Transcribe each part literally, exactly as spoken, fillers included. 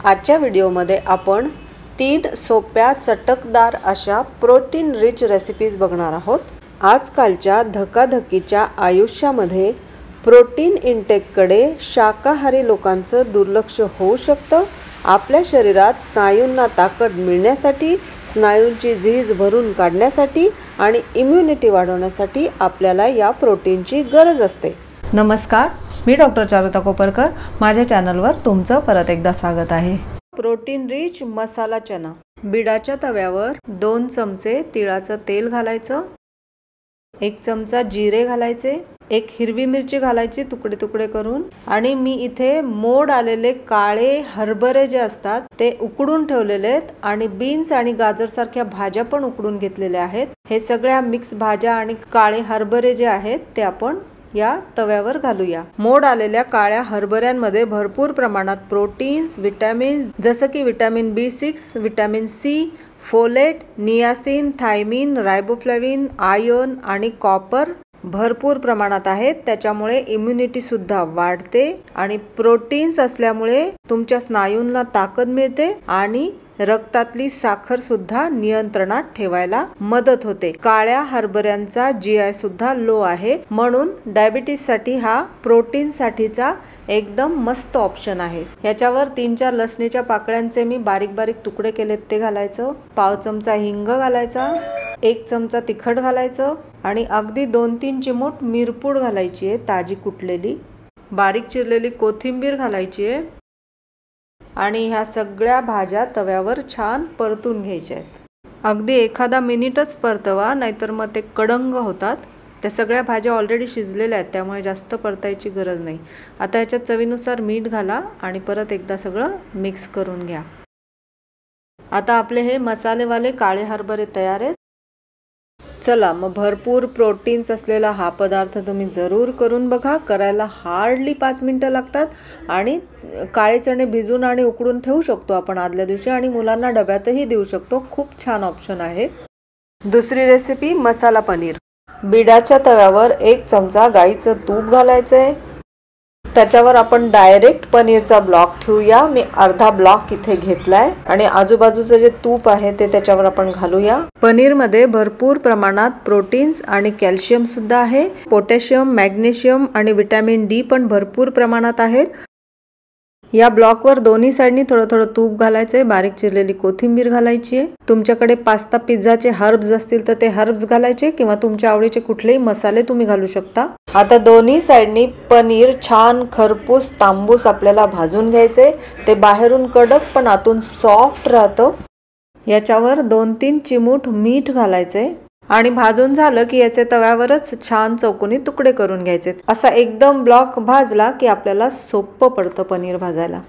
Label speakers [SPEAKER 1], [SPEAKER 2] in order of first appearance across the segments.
[SPEAKER 1] आजच्या व्हिडिओमध्ये आपण तीन सोप्या चटकदार अशा प्रोटीन रिच रेसिपीज बघणार आहोत। आजकालच्या धकाधकीच्या आयुष्यामध्ये प्रोटीन इंटेककडे शाकाहारी लोकांचं दुर्लक्ष होऊ शकतं। आपल्या शरीरात स्नायूंना ताकद मिळण्यासाठी, स्नायूंची झीज भरून काढण्यासाठी आणि इम्युनिटी वाढवण्यासाठी आपल्याला या प्रोटीनची गरज असते।
[SPEAKER 2] नमस्कार, मी डॉक्टर चारुता कोपरकर। माझ्या चॅनलवर तुमचं परत एकदा स्वागत आहे।
[SPEAKER 1] प्रोटीन रिच मसाला चना। बिडाच्या तव्यावर दोन चमचे तिळाचं तेल घालायचं, एक चमचा जिरे घालायचे, एक हिरवी मिरची घालायची तुकडे तुकडे करून, आणि मी इथे मोड आलेले काळे हरभरे जे असतात ते उकडून ठेवलेले आहेत आणि बीन्स आणि गाजर सारख्या भाज्या पण उकडून घेतलेल्या आहेत। हे सगळ्या मिक्स भाज्या आणि काळे हरभरे जे आहेत ते आपण या तव्यावर घालूया। मोड आलेल्या काळ्या हरभऱ्यांमध्ये भरपूर प्रमाणात प्रोटीन्स, विटॅमिन्स जसं की vitamin B six, vitamin C, folate, niacin, thiamine, riboflavin, iron आणि कॉपर भरपूर प्रमाणात आहेत। त्याच्यामुळे इम्युनिटी सुद्धा वाढते आणि प्रोटीन्स असल्यामुळे तुमच्या स्नायूंना ताकद मिळते आणि रक्तातली साखर सुद्धा नियंत्रणात ठेवायला मदत होते। काळ्या हरभऱ्यांचा जीआय सुद्धा लो आहे, म्हणून डायबिटीज साठी हा प्रोटीन साठीचा एकदम मस्त ऑप्शन आहे। याच्यावर तीन चार लसणीच्या पाकळ्यांचे मी बारीक बारीक तुकडे केलेत ते घालायचं, पाव चमचा हिंग घालायचा, एक चमचा तिखट घालायचं आणि अगदी दोन तीन चिमूट मिरपूड घालायची आहे ताजी कुटलेली, बारीक चिरलेली कोथिंबीर घालायची आहे आणि ह्या सगळ्या भाज्या तव्यावर छान परतून घ्यायच्या आहेत। अगदी एखादा मिनिटच परतवा, नाहीतर मग ते कडंग होतात। त्या सगळ्या भाज्या ऑलरेडी शिजलेल्या आहेत, त्यामुळे जास्त परतायची गरज नाही। आता ह्याच्यात चवीनुसार मीठ घाला आणि परत एकदा सगळं मिक्स करून घ्या। आता आपले हे मसालेवाले काळे हरभरे तयार आहेत। चला मग भरपूर प्रोटीन्स असलेला हा पदार्थ तुम्ही जरूर करून बघा। करायला हार्डली पाच मिनिटं लागतात आणि काळे चणे भिजून आणि उकडून ठेवू शकतो आपण आदल्या दिवशी आणि मुलांना डब्यातही देऊ शकतो। खूप छान ऑप्शन आहे। दुसरी रेसिपी मसाला पनीर। बिडाच्या तव्यावर एक चमचा गाईचं तूप घालायचंय, त्याच्यावर आपण डायरेक्ट पनीरचा ब्लॉक ठेवूया। मी अर्धा ब्लॉक इथे घेतलाय आणि आजूबाजूचं जे तूप आहे ते त्याच्यावर आपण घालूया। पनीर मध्ये भरपूर प्रमाणात प्रोटीन्स आणि कॅल्शियम सुद्धा आहे। पोटॅशियम, मॅग्नेशियम आणि विटॅमिन डी पण भरपूर प्रमाणात आहेत। या ब्लॉकवर दोन्ही साइडनी थोडं थोडं तूप घालायचंय, बारीक चिरलेली कोथिंबीर घालायची आहे। तुमच्याकडे पास्ता पिझ्झाचे हर्ब्स असतील तर ते हर्ब्स घालायचे किंवा तुमच्या आवडीचे कुठलेही मसाले तुम्ही घालू शकता। आता दोन्ही साइडनी पनीर छान खरपूस तांबूस आपल्याला भाजून घ्यायचे। ते बाहेरून कडक पण आतून सॉफ्ट राहतं। याच्यावर दोन तीन चिमूट मीठ घालायचे आणि भाजून झालं की याचे तव्यावरच छान चौकोनी तुकडे करून घ्यायचे। असा एकदम ब्लॉक भाजला की आपल्याला सोपं पडतं पनीर भाजायला।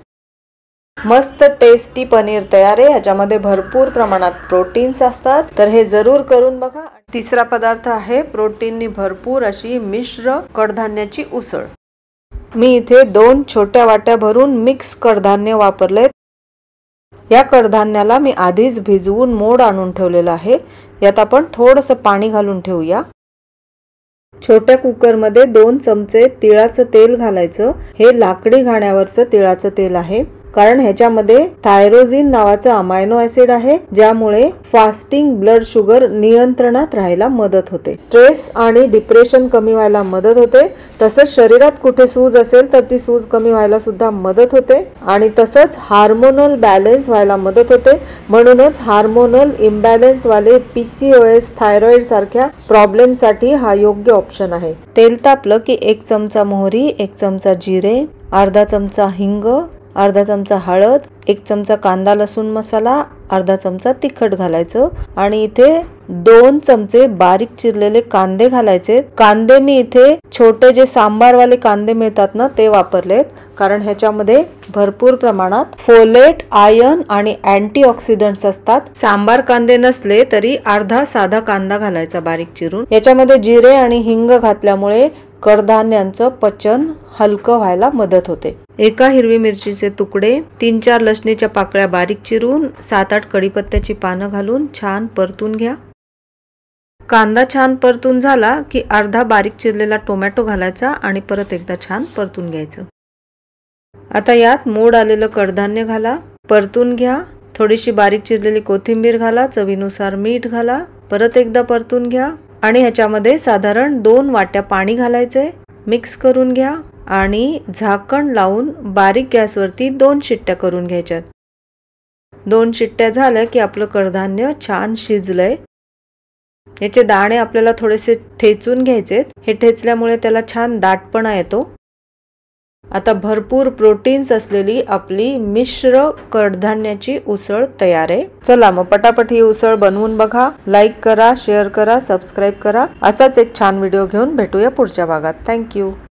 [SPEAKER 1] मस्त टेस्टी पनीर तयार आहे। ह्याच्यामध्ये भरपूर प्रमाणात प्रोटीन्स असतात, तर हे जरूर करून बघा। तिसरा पदार्थ आहे प्रोटीननी भरपूर अशी मिश्र कडधान्याची उसळ। मी इथे दोन छोट्या वाट्या भरून मिक्स कडधान्य वापरले। या कडधान्याला मी आधीच भिजवून मोड आणून ठेवलेला आहे। यात आपण थोडंसं पाणी घालून ठेवूया। छोट्या कुकरमध्ये दोन चमचे तिळाचं तेल घालायचं। हे लाकडी घाण्यावरचं तिळाचं तेल आहे, कारण ह्याच्यामध्ये थायरोजिन नावाचं अमायनो ऍसिड आहे, ज्यामुळे फास्टिंग ब्लड शुगर नियंत्रणात राहायला मदत होते। स्ट्रेस आणि डिप्रेशन कमी व्हायला मदत होते। तसंच शरीरात कुठे सूज असेल तर ती सूज कमी व्हायला सुद्धा मदत होते आणि तसंच हार्मोनल बॅलन्स व्हायला मदत होते। म्हणूनच हार्मोनल इम्बॅलन्स वाले पीसीओएस, थायरॉइड सारख्या प्रॉब्लेम साठी हा योग्य ऑप्शन आहे। तेल तापलं की एक चमचा मोहरी, एक चमचा जिरे, अर्धा चमचा हिंग, अर्धा चमचा हळद, एक चमचा कांदा लसूण मसाला, अर्धा चमचा तिखट घालायचं आणि इथे दोन चमचे बारीक चिरलेले कांदे घालायचे। कांदे मी इथे छोटे जे सांबारवाले कांदे मिळतात ना ते वापरलेत, कारण ह्याच्यामध्ये भरपूर प्रमाणात फोलेट, आयर्न आणि अँटीऑक्सिडंट्स असतात। सांबार कांदे नसले तरी अर्धा साधा कांदा घालायचा बारीक चिरून। याच्यामध्ये जिरे आणि हिंग घातल्यामुळे कडधान्यांचं पचन हलकं व्हायला मदत होते। एका हिरवी मिरचीचे तुकडे, तीन चार लसणीच्या पाकळ्या बारीक चिरून, सात आठ कढीपत्त्याची पानं घालून छान परतून घ्या। कांदा छान परतून झाला की अर्धा बारीक चिरलेला टोमॅटो घालायचा आणि परत एकदा छान परतून घ्यायचं। आता यात मोड आलेलं कडधान्य घाला परतून घ्या. थोडीशी बारीक चिरलेली कोथिंबीर घाला, चवीनुसार मीठ घाला, परत एकदा परतून घ्या आणि ह्याच्यामध्ये साधारण दोन वाट्या पाणी घालायचे. मिक्स करून घ्या आणि झाकण लावून बारीक गॅसवरती दोन शिट्ट्या करून घ्यायच्यात. दोन शिट्ट्या झाल्या की आपलं कडधान्य छान शिजलंय. याचे दाणे आपल्याला थोडेसे ठेचून घ्यायचे. हे ठेचल्यामुळे त्याला छान दाटपणा येतो. आता भरपूर प्रोटीन्स असलेली आपली मिश्र कडधान्याची उसळ तयार आहे. चला मग पटापट ही उसळ बनवून बघा. लाईक करा, शेअर करा, सबस्क्राईब करा. असाच एक छान व्हिडिओ घेऊन भेटूया पुढच्या भागात. थँक्यू.